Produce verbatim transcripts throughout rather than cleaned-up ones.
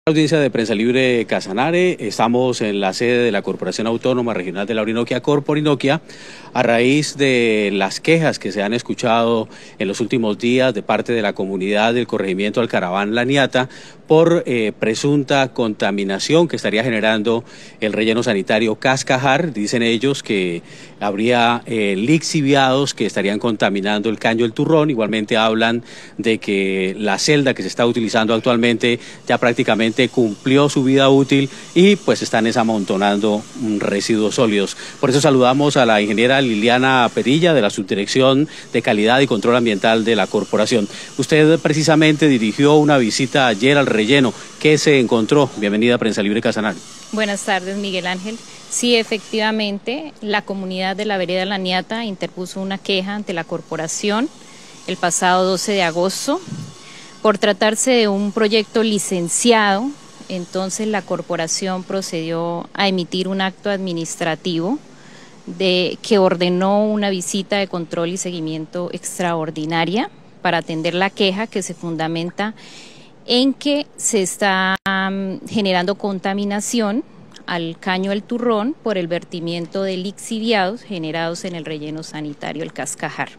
Audiencia de Prensa Libre Casanare, estamos en la sede de la Corporación Autónoma Regional de la Orinoquia, Corporinoquia, a raíz de las quejas que se han escuchado en los últimos días de parte de la comunidad del corregimiento Alcaraván La Niata por eh, presunta contaminación que estaría generando el relleno sanitario Cascajar. Dicen ellos que habría eh, lixiviados que estarían contaminando el caño El Turrón. Igualmente hablan de que la celda que se está utilizando actualmente ya prácticamente cumplió su vida útil y pues están desamontonando residuos sólidos. Por eso saludamos a la ingeniera Liliana Perilla de la Subdirección de Calidad y Control Ambiental de la Corporación. Usted precisamente dirigió una visita ayer al relleno. ¿Qué se encontró? Bienvenida a Prensa Libre Casanare. Buenas tardes, Miguel Ángel. Sí, efectivamente, la comunidad de la vereda La Niata interpuso una queja ante la corporación el pasado doce de agosto por tratarse de un proyecto licenciado. Entonces la corporación procedió a emitir un acto administrativo de que ordenó una visita de control y seguimiento extraordinaria para atender la queja, que se fundamenta en que se está um, generando contaminación al caño El Turrón por el vertimiento de lixiviados generados en el relleno sanitario El Cascajar.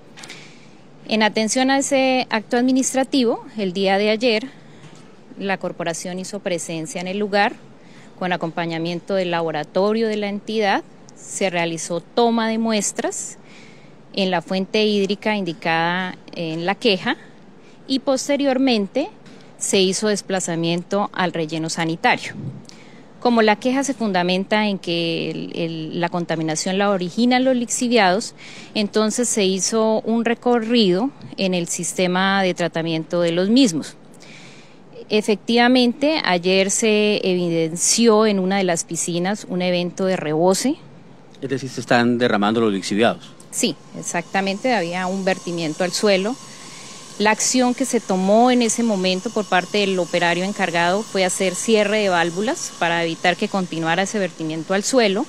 En atención a ese acto administrativo, el día de ayer, la corporación hizo presencia en el lugar con acompañamiento del laboratorio de la entidad. Se realizó toma de muestras en la fuente hídrica indicada en la queja y posteriormente se hizo desplazamiento al relleno sanitario. Como la queja se fundamenta en que el, el, la contaminación la originan los lixiviados, entonces se hizo un recorrido en el sistema de tratamiento de los mismos. Efectivamente, ayer se evidenció en una de las piscinas un evento de rebose. Es decir, se están derramando los lixiviados. Sí, exactamente, había un vertimiento al suelo. La acción que se tomó en ese momento por parte del operario encargado fue hacer cierre de válvulas para evitar que continuara ese vertimiento al suelo.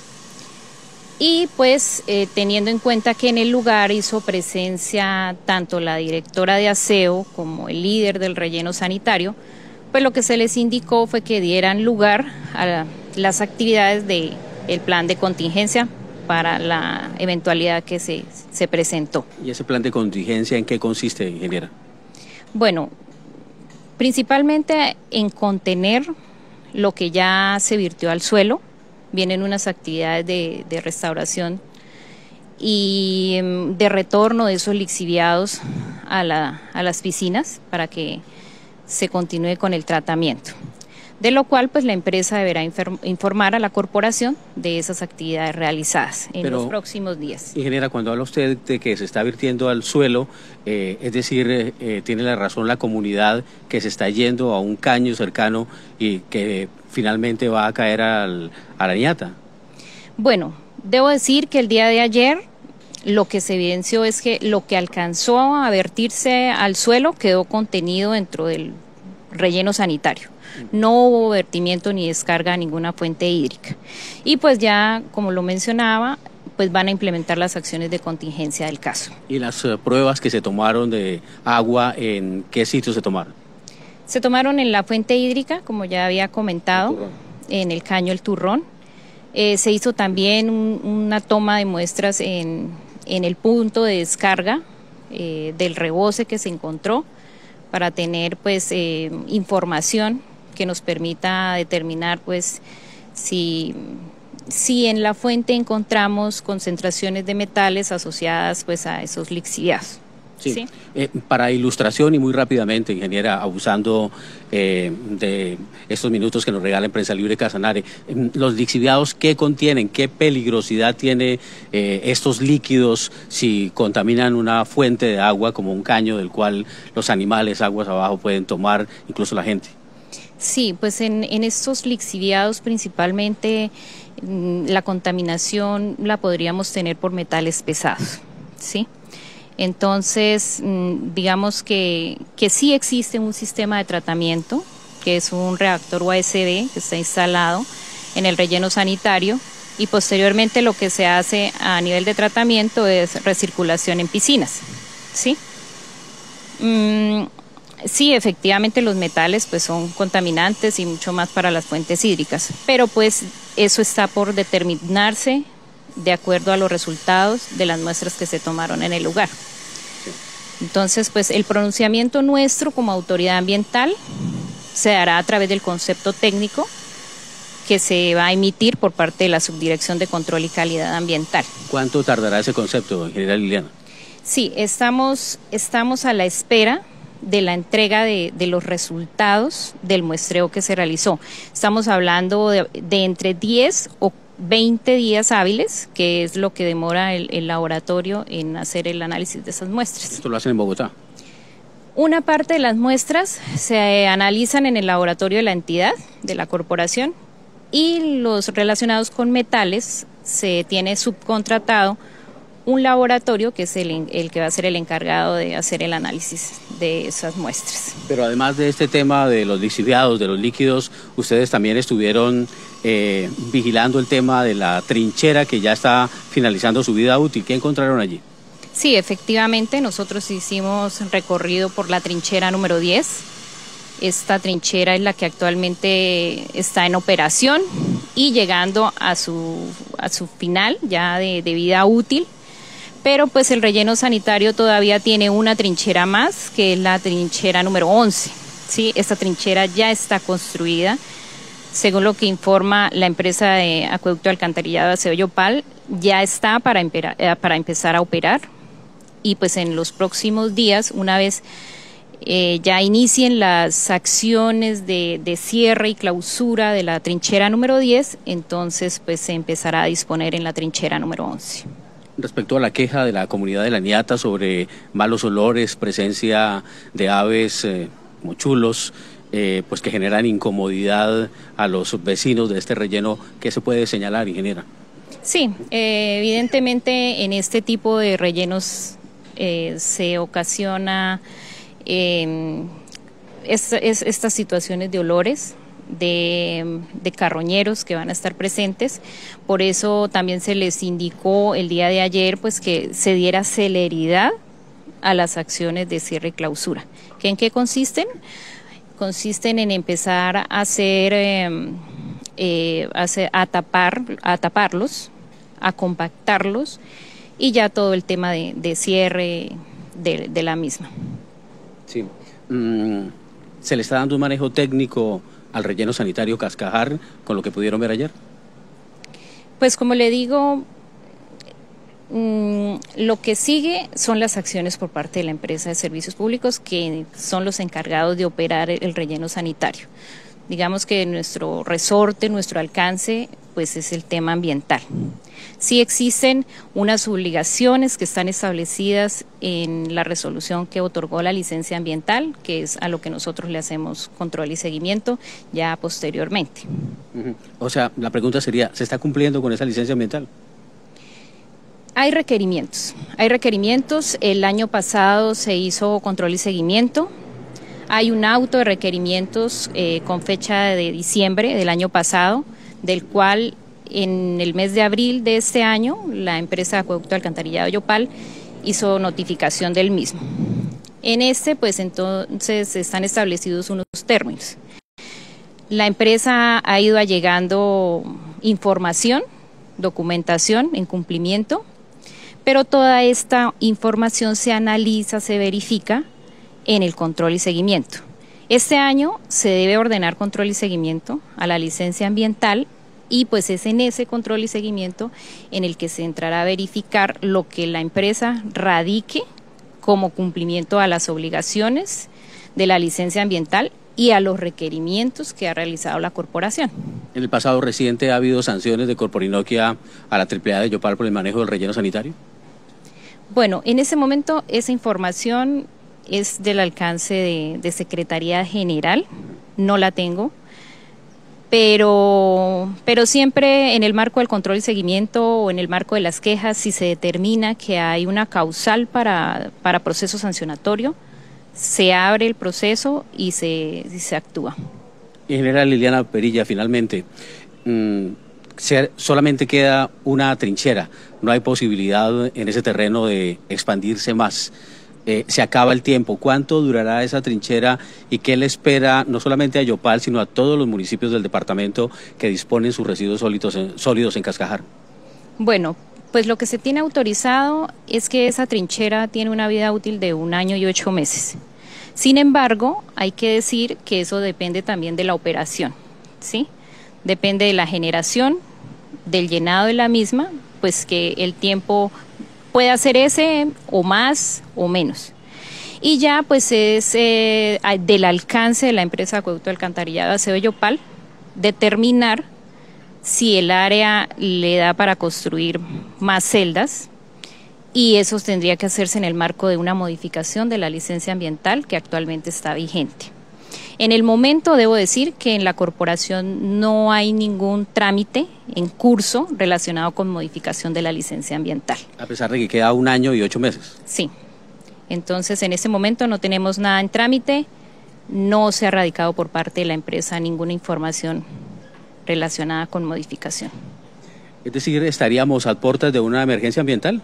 Y pues eh, teniendo en cuenta que en el lugar hizo presencia tanto la directora de aseo como el líder del relleno sanitario, pues lo que se les indicó fue que dieran lugar a la, las actividades del plan de contingencia para la eventualidad que se, se presentó. ¿Y ese plan de contingencia en qué consiste, ingeniera? Bueno, principalmente en contener lo que ya se virtió al suelo. Vienen unas actividades de, de restauración y de retorno de esos lixiviados a, la, a las piscinas para que se continúe con el tratamiento. De lo cual pues la empresa deberá informar a la corporación de esas actividades realizadas en Pero, los próximos días. Ingeniera, cuando habla usted de que se está virtiendo al suelo, eh, es decir, eh, tiene la razón la comunidad que se está yendo a un caño cercano y que finalmente va a caer al, a La Niata. Bueno, debo decir que el día de ayer lo que se evidenció es que lo que alcanzó a vertirse al suelo quedó contenido dentro del relleno sanitario. No hubo vertimiento ni descarga a ninguna fuente hídrica. Y pues ya, como lo mencionaba, pues van a implementar las acciones de contingencia del caso. ¿Y las uh, pruebas que se tomaron de agua, en qué sitios se tomaron? Se tomaron en la fuente hídrica, como ya había comentado, el en el caño El Turrón. Eh, se hizo también un, una toma de muestras en, en el punto de descarga eh, del rebose que se encontró para tener pues eh, información que nos permita determinar pues si, si en la fuente encontramos concentraciones de metales asociadas pues a esos lixiviados. Sí. ¿Sí? Eh, para ilustración y muy rápidamente, ingeniera, abusando eh, de estos minutos que nos regala Prensa Libre Casanare, los lixiviados, ¿qué contienen? ¿Qué peligrosidad tiene eh, estos líquidos si contaminan una fuente de agua como un caño del cual los animales aguas abajo pueden tomar, incluso la gente? Sí, pues en, en estos lixiviados principalmente la contaminación la podríamos tener por metales pesados, ¿sí? Entonces, digamos que, que sí existe un sistema de tratamiento, que es un reactor U A S B que está instalado en el relleno sanitario y posteriormente lo que se hace a nivel de tratamiento es recirculación en piscinas, ¿sí? Mm, Sí, efectivamente los metales pues son contaminantes y mucho más para las fuentes hídricas, pero pues eso está por determinarse de acuerdo a los resultados de las muestras que se tomaron en el lugar. Entonces, pues el pronunciamiento nuestro como autoridad ambiental se dará a través del concepto técnico que se va a emitir por parte de la Subdirección de Control y Calidad Ambiental. ¿Cuánto tardará ese concepto, ingeniera Liliana? Sí, estamos, estamos a la espera de la entrega de, de los resultados del muestreo que se realizó. Estamos hablando de, de entre diez o veinte días hábiles, que es lo que demora el, el laboratorio en hacer el análisis de esas muestras. ¿Esto lo hacen en Bogotá? Una parte de las muestras se analizan en el laboratorio de la entidad, de la corporación, y los relacionados con metales se tiene subcontratado un laboratorio que es el, el que va a ser el encargado de hacer el análisis de esas muestras. Pero además de este tema de los lixiviados, de los líquidos, ustedes también estuvieron eh, vigilando el tema de la trinchera que ya está finalizando su vida útil. ¿Qué encontraron allí? Sí, efectivamente, nosotros hicimos recorrido por la trinchera número diez. Esta trinchera es la que actualmente está en operación y llegando a su, a su final ya de, de vida útil. Pero pues el relleno sanitario todavía tiene una trinchera más, que es la trinchera número once. ¿Sí? Esta trinchera ya está construida, según lo que informa la empresa de Acueducto de Alcantarillado de Aseo Yopal, ya está para, para empezar a operar. Y pues en los próximos días, una vez eh, ya inicien las acciones de, de cierre y clausura de la trinchera número diez, entonces pues se empezará a disponer en la trinchera número once. Respecto a la queja de la comunidad de La Niata sobre malos olores, presencia de aves eh, como chulos, eh, pues que generan incomodidad a los vecinos de este relleno, ¿qué se puede señalar, ingeniera? Sí, eh, evidentemente en este tipo de rellenos eh, se ocasiona eh, es, es, estas situaciones de olores, De, de carroñeros que van a estar presentes. Por eso también se les indicó el día de ayer pues que se diera celeridad a las acciones de cierre y clausura. ¿Que ¿En qué consisten? Consisten en empezar a hacer, eh, eh, a, a, tapar, a taparlos, a compactarlos y ya todo el tema de, de cierre de, de la misma. Sí. Mm, ¿se le está dando un manejo técnico al relleno sanitario Cascajar con lo que pudieron ver ayer? Pues como le digo, mmm, lo que sigue son las acciones por parte de la empresa de servicios públicos, que son los encargados de operar el relleno sanitario. Digamos que nuestro resorte, nuestro alcance, pues es el tema ambiental. Sí existen unas obligaciones que están establecidas en la resolución que otorgó la licencia ambiental, que es a lo que nosotros le hacemos control y seguimiento ya posteriormente. Uh-huh. O sea, la pregunta sería, ¿se está cumpliendo con esa licencia ambiental? Hay requerimientos, hay requerimientos. El año pasado se hizo control y seguimiento. Hay un auto de requerimientos eh, con fecha de diciembre del año pasado, del cual en el mes de abril de este año la empresa Acueducto de Alcantarillado Yopal hizo notificación del mismo. En este pues entonces están establecidos unos términos. La empresa ha ido allegando información, documentación en cumplimiento, pero toda esta información se analiza, se verifica en el control y seguimiento. Este año se debe ordenar control y seguimiento a la licencia ambiental y pues es en ese control y seguimiento en el que se entrará a verificar lo que la empresa radique como cumplimiento a las obligaciones de la licencia ambiental y a los requerimientos que ha realizado la corporación. ¿En el pasado reciente ha habido sanciones de Corporinoquia a la triple A de Yopal por el manejo del relleno sanitario? Bueno, en ese momento esa información es del alcance de, de Secretaría General, no la tengo, pero, pero siempre en el marco del control y seguimiento o en el marco de las quejas, si se determina que hay una causal para, para proceso sancionatorio, se abre el proceso y se, y se actúa. Ingeniera Liliana Perilla, finalmente, mmm, se, solamente queda una trinchera, no hay posibilidad en ese terreno de expandirse más. eh, se acaba el tiempo. ¿Cuánto durará esa trinchera y qué le espera no solamente a Yopal, sino a todos los municipios del departamento que disponen sus residuos sólidos en, sólidos en Cascajar? Bueno, pues lo que se tiene autorizado es que esa trinchera tiene una vida útil de un año y ocho meses. Sin embargo, hay que decir que eso depende también de la operación, ¿sí? Depende de la generación, del llenado de la misma, pues que el tiempo puede ser ese o más o menos. Y ya pues es eh, del alcance de la empresa Acueducto Alcantarillado de Aseo Yopal determinar si el área le da para construir más celdas, y eso tendría que hacerse en el marco de una modificación de la licencia ambiental que actualmente está vigente. En el momento debo decir que en la corporación no hay ningún trámite en curso relacionado con modificación de la licencia ambiental. A pesar de que queda un año y ocho meses. Sí. Entonces en este momento no tenemos nada en trámite, no se ha radicado por parte de la empresa ninguna información relacionada con modificación. Es decir, ¿estaríamos a puertas de una emergencia ambiental?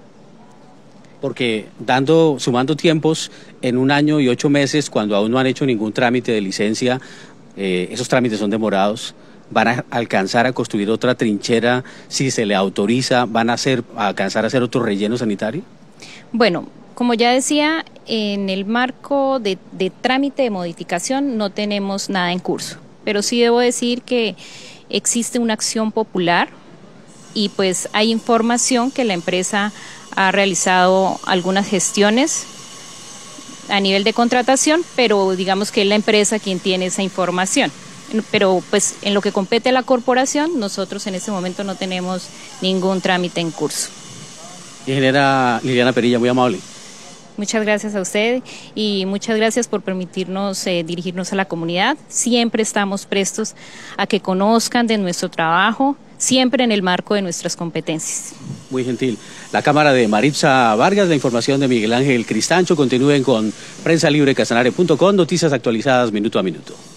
Porque dando, sumando tiempos en un año y ocho meses, cuando aún no han hecho ningún trámite de licencia, eh, esos trámites son demorados, ¿van a alcanzar a construir otra trinchera si se le autoriza? ¿Van a, hacer, a alcanzar a hacer otro relleno sanitario? Bueno, como ya decía, en el marco de, de trámite de modificación no tenemos nada en curso, pero sí debo decir que existe una acción popular y pues hay información que la empresa ha realizado algunas gestiones a nivel de contratación, pero digamos que es la empresa quien tiene esa información. Pero pues en lo que compete a la corporación, nosotros en este momento no tenemos ningún trámite en curso. Ingeniera Liliana Perilla, muy amable. Muchas gracias a usted y muchas gracias por permitirnos eh, dirigirnos a la comunidad. Siempre estamos prestos a que conozcan de nuestro trabajo, siempre en el marco de nuestras competencias. Muy gentil. La cámara de Maritza Vargas, la información de Miguel Ángel Cristancho. Continúen con prensa libre casanare punto com, noticias actualizadas minuto a minuto.